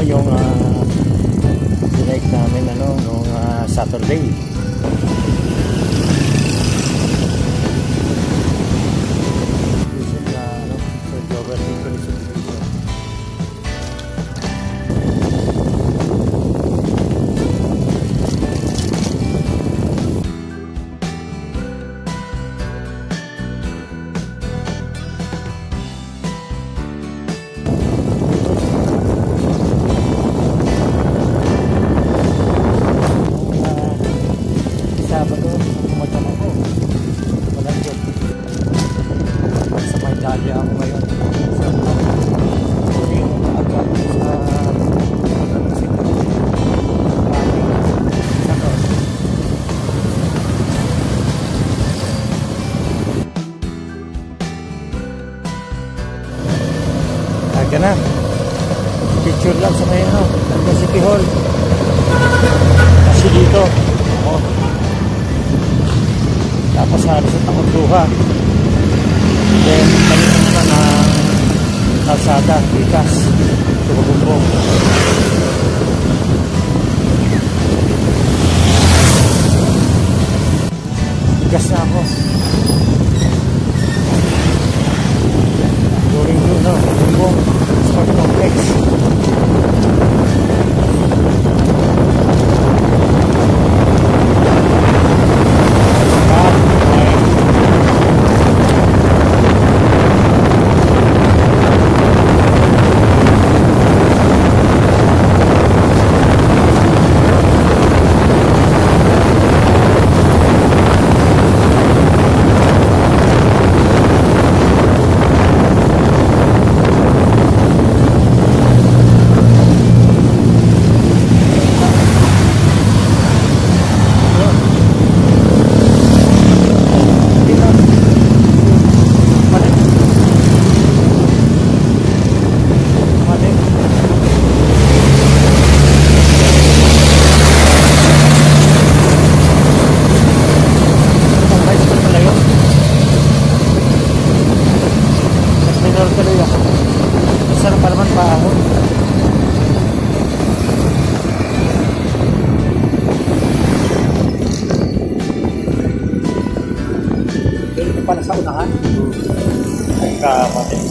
yung dinike namin nung Saturday. Dali ako ngayon aga na picture lang sa may City Hall kasi dito tapos halos at akong duha. Then, kanina naman ang kalsada, bigas, tumagumbong. Bigas na ako. Going to, tumagumbong, sport complex. Sarap pa naman paahon. Dito pala sa unahan. Ay kapatid.